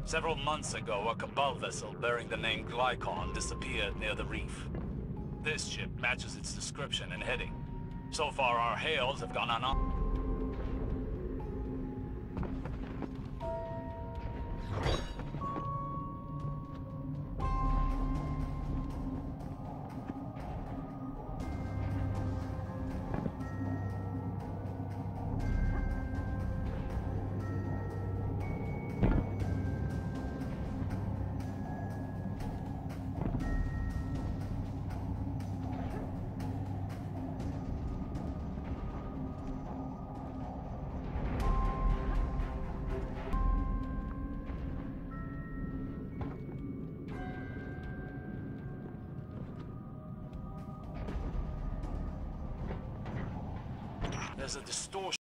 Several months ago, a Cabal vessel bearing the name Glykon disappeared near the reef. This ship matches its description and heading. So far, our hails have gone unanswered. There's a distortion.